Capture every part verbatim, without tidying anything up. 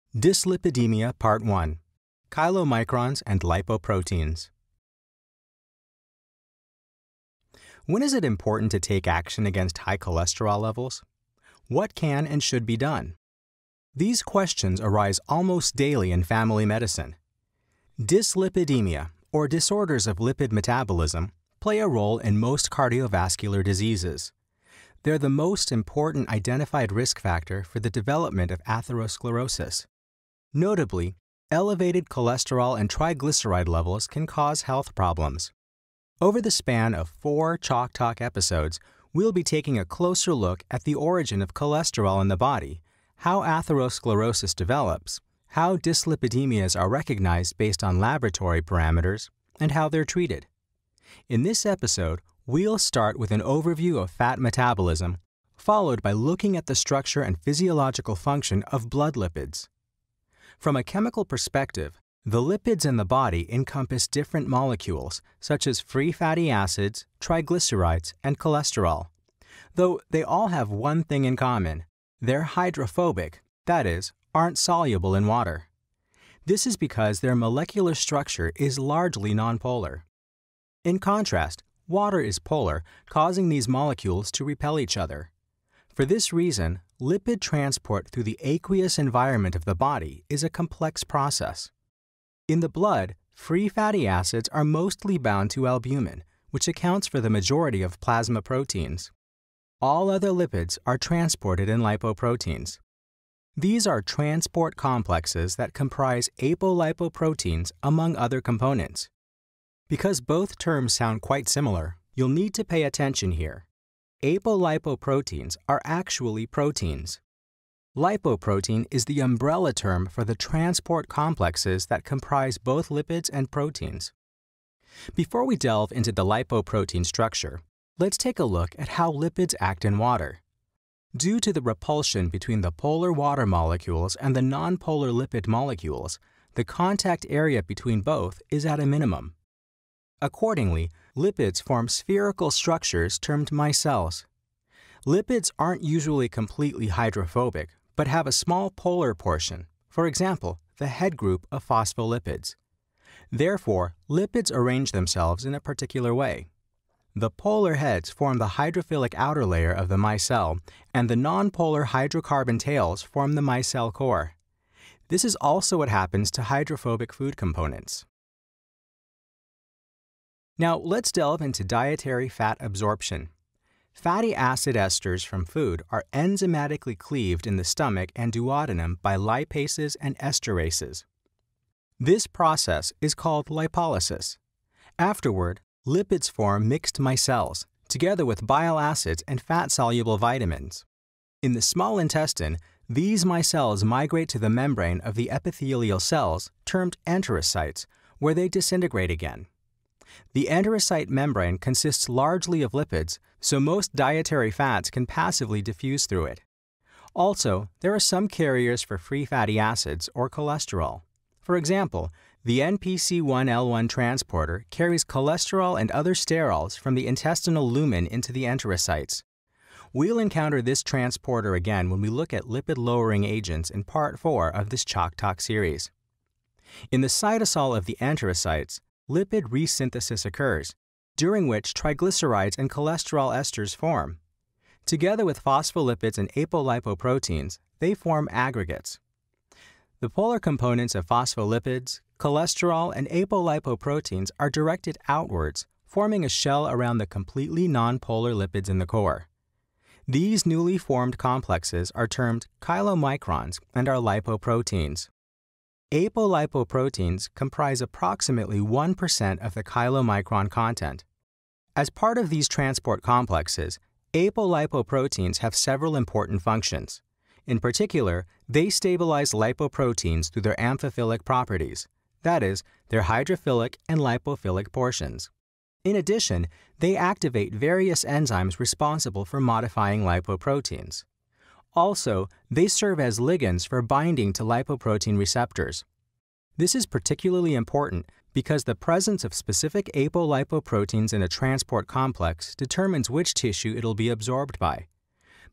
Dyslipidemia Part one. Chylomicrons and Lipoproteins. When is it important to take action against high cholesterol levels? What can and should be done? These questions arise almost daily in family medicine. Dyslipidemia, or disorders of lipid metabolism, play a role in most cardiovascular diseases. They're the most important identified risk factor for the development of atherosclerosis. Notably, elevated cholesterol and triglyceride levels can cause health problems. Over the span of four Chalk Talk episodes, we'll be taking a closer look at the origin of cholesterol in the body, how atherosclerosis develops, how dyslipidemias are recognized based on laboratory parameters, and how they're treated. In this episode, we'll start with an overview of fat metabolism, followed by looking at the structure and physiological function of blood lipids. From a chemical perspective, the lipids in the body encompass different molecules, such as free fatty acids, triglycerides, and cholesterol. Though they all have one thing in common: they're hydrophobic, that is, aren't soluble in water. This is because their molecular structure is largely nonpolar. In contrast, water is polar, causing these molecules to repel each other. For this reason, lipid transport through the aqueous environment of the body is a complex process. In the blood, free fatty acids are mostly bound to albumin, which accounts for the majority of plasma proteins. All other lipids are transported in lipoproteins. These are transport complexes that comprise apolipoproteins among other components. Because both terms sound quite similar, you'll need to pay attention here. Apolipoproteins are actually proteins. Lipoprotein is the umbrella term for the transport complexes that comprise both lipids and proteins. Before we delve into the lipoprotein structure, let's take a look at how lipids act in water. Due to the repulsion between the polar water molecules and the nonpolar lipid molecules, the contact area between both is at a minimum. Accordingly, lipids form spherical structures termed micelles. Lipids aren't usually completely hydrophobic, but have a small polar portion, for example, the head group of phospholipids. Therefore, lipids arrange themselves in a particular way. The polar heads form the hydrophilic outer layer of the micelle, and the nonpolar hydrocarbon tails form the micelle core. This is also what happens to hydrophobic food components. Now, let's delve into dietary fat absorption. Fatty acid esters from food are enzymatically cleaved in the stomach and duodenum by lipases and esterases. This process is called lipolysis. Afterward, lipids form mixed micelles, together with bile acids and fat-soluble vitamins. In the small intestine, these micelles migrate to the membrane of the epithelial cells, termed enterocytes, where they disintegrate again. The enterocyte membrane consists largely of lipids, so most dietary fats can passively diffuse through it. Also, there are some carriers for free fatty acids or cholesterol. For example, the N P C one L one transporter carries cholesterol and other sterols from the intestinal lumen into the enterocytes. We'll encounter this transporter again when we look at lipid-lowering agents in Part four of this Chalk Talk series. In the cytosol of the enterocytes, lipid resynthesis occurs, during which triglycerides and cholesterol esters form. Together with phospholipids and apolipoproteins, they form aggregates. The polar components of phospholipids, cholesterol, and apolipoproteins are directed outwards, forming a shell around the completely nonpolar lipids in the core. These newly formed complexes are termed chylomicrons and are lipoproteins. Apolipoproteins comprise approximately one percent of the chylomicron content. As part of these transport complexes, apolipoproteins have several important functions. In particular, they stabilize lipoproteins through their amphiphilic properties, that is, their hydrophilic and lipophilic portions. In addition, they activate various enzymes responsible for modifying lipoproteins. Also, they serve as ligands for binding to lipoprotein receptors. This is particularly important because the presence of specific apolipoproteins in a transport complex determines which tissue it'll be absorbed by.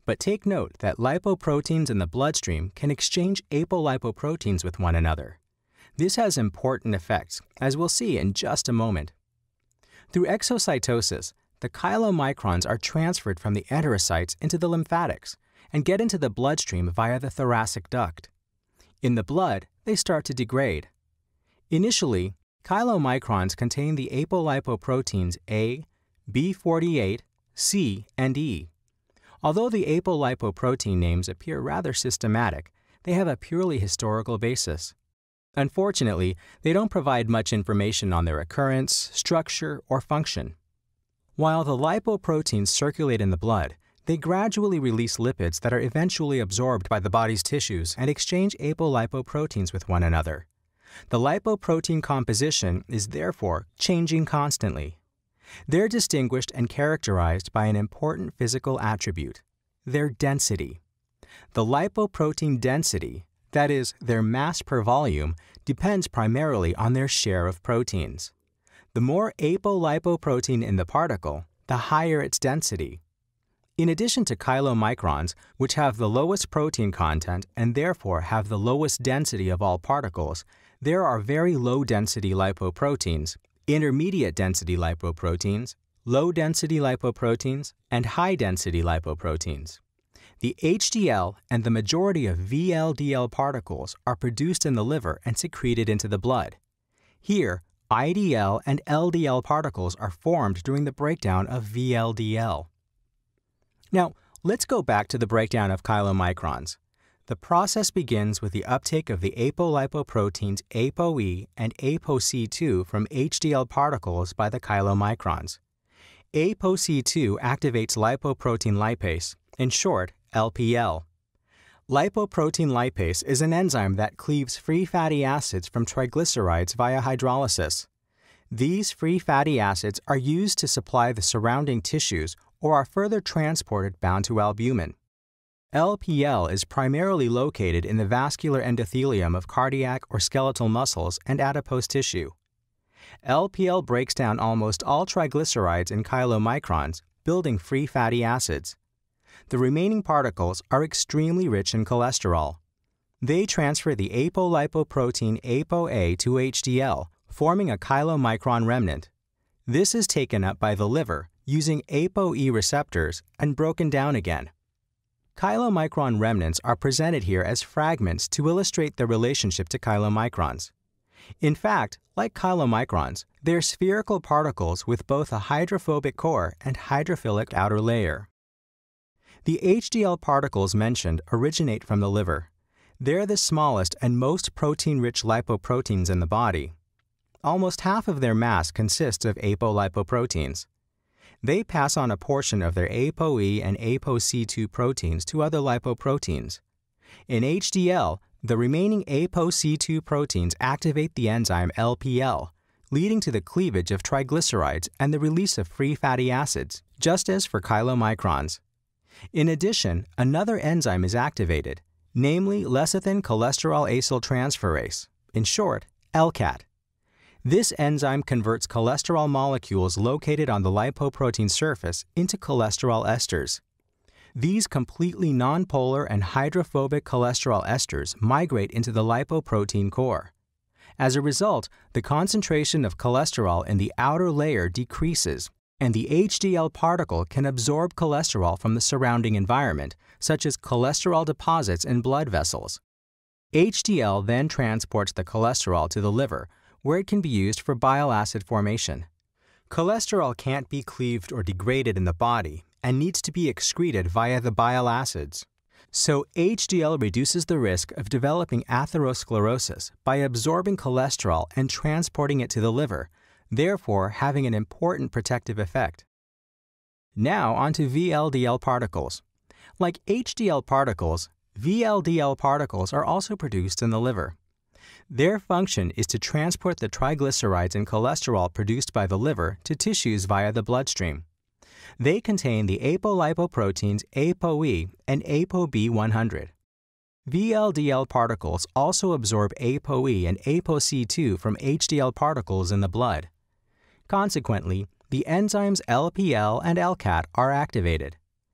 But take note that lipoproteins in the bloodstream can exchange apolipoproteins with one another. This has important effects, as we'll see in just a moment. Through exocytosis, the chylomicrons are transferred from the enterocytes into the lymphatics and get into the bloodstream via the thoracic duct. In the blood, they start to degrade. Initially, chylomicrons contain the apolipoproteins A, B forty-eight, C, and E. Although the apolipoprotein names appear rather systematic, they have a purely historical basis. Unfortunately, they don't provide much information on their occurrence, structure, or function. While the lipoproteins circulate in the blood, they gradually release lipids that are eventually absorbed by the body's tissues and exchange apolipoproteins with one another. The lipoprotein composition is therefore changing constantly. They're distinguished and characterized by an important physical attribute, their density. The lipoprotein density, that is, their mass per volume, depends primarily on their share of proteins. The more apolipoprotein in the particle, the higher its density. In addition to chylomicrons, which have the lowest protein content and therefore have the lowest density of all particles, there are very low-density lipoproteins, intermediate-density lipoproteins, low-density lipoproteins, and high-density lipoproteins. The H D L and the majority of V L D L particles are produced in the liver and secreted into the blood. Here, I D L and L D L particles are formed during the breakdown of V L D L. Now, let's go back to the breakdown of chylomicrons. The process begins with the uptake of the apolipoproteins A P O E and A P O C two from H D L particles by the chylomicrons. A P O C two activates lipoprotein lipase, in short, L P L. Lipoprotein lipase is an enzyme that cleaves free fatty acids from triglycerides via hydrolysis. These free fatty acids are used to supply the surrounding tissues or are further transported bound to albumin. L P L is primarily located in the vascular endothelium of cardiac or skeletal muscles and adipose tissue. L P L breaks down almost all triglycerides in chylomicrons, building free fatty acids. The remaining particles are extremely rich in cholesterol. They transfer the apolipoprotein A P O A to H D L, forming a chylomicron remnant. This is taken up by the liver using A P O E receptors and broken down again. Chylomicron remnants are presented here as fragments to illustrate the relationship to chylomicrons. In fact, like chylomicrons, they're spherical particles with both a hydrophobic core and hydrophilic outer layer. The H D L particles mentioned originate from the liver. They're the smallest and most protein-rich lipoproteins in the body. Almost half of their mass consists of apolipoproteins. They pass on a portion of their A P O E and A P O C two proteins to other lipoproteins. In H D L, the remaining A P O C two proteins activate the enzyme L P L, leading to the cleavage of triglycerides and the release of free fatty acids, just as for chylomicrons. In addition, another enzyme is activated, namely lecithin cholesterol acyltransferase, in short, L C A T. This enzyme converts cholesterol molecules located on the lipoprotein surface into cholesterol esters. These completely nonpolar and hydrophobic cholesterol esters migrate into the lipoprotein core. As a result, the concentration of cholesterol in the outer layer decreases, and the H D L particle can absorb cholesterol from the surrounding environment, such as cholesterol deposits in blood vessels. H D L then transports the cholesterol to the liver, where it can be used for bile acid formation. Cholesterol can't be cleaved or degraded in the body and needs to be excreted via the bile acids. So H D L reduces the risk of developing atherosclerosis by absorbing cholesterol and transporting it to the liver, therefore having an important protective effect. Now onto V L D L particles. Like H D L particles, V L D L particles are also produced in the liver. Their function is to transport the triglycerides and cholesterol produced by the liver to tissues via the bloodstream. They contain the apolipoproteins A P O E and A P O B one hundred. V L D L particles also absorb A P O E and A P O C two from H D L particles in the blood. Consequently, the enzymes L P L and L C A T are activated.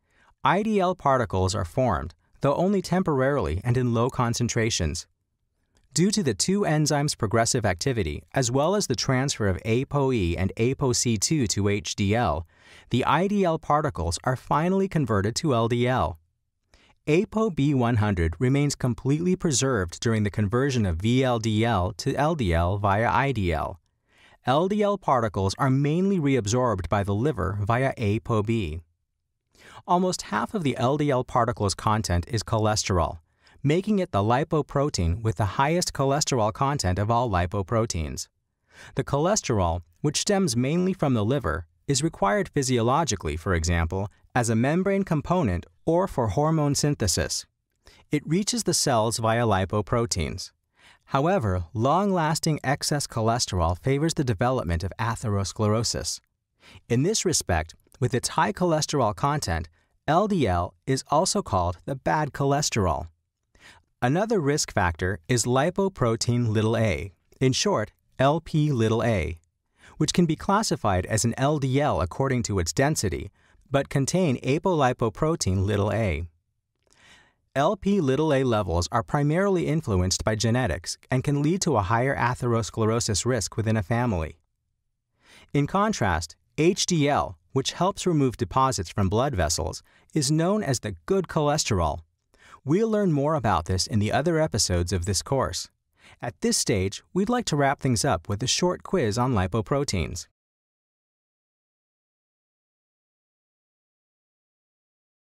I D L particles are formed, though only temporarily and in low concentrations. Due to the two enzymes' progressive activity, as well as the transfer of A P O E and A P O C two to H D L, the I D L particles are finally converted to L D L. A P O B one hundred remains completely preserved during the conversion of V L D L to L D L via I D L. L D L particles are mainly reabsorbed by the liver via A P O B. Almost half of the L D L particles' content is cholesterol, making it the lipoprotein with the highest cholesterol content of all lipoproteins. The cholesterol, which stems mainly from the liver, is required physiologically, for example, as a membrane component or for hormone synthesis. It reaches the cells via lipoproteins. However, long-lasting excess cholesterol favors the development of atherosclerosis. In this respect, with its high cholesterol content, L D L is also called the bad cholesterol. Another risk factor is lipoprotein a, in short, L P a, which can be classified as an L D L according to its density, but contain apolipoprotein a. L P a levels are primarily influenced by genetics and can lead to a higher atherosclerosis risk within a family. In contrast, H D L, which helps remove deposits from blood vessels, is known as the good cholesterol. We'll learn more about this in the other episodes of this course. At this stage, we'd like to wrap things up with a short quiz on lipoproteins.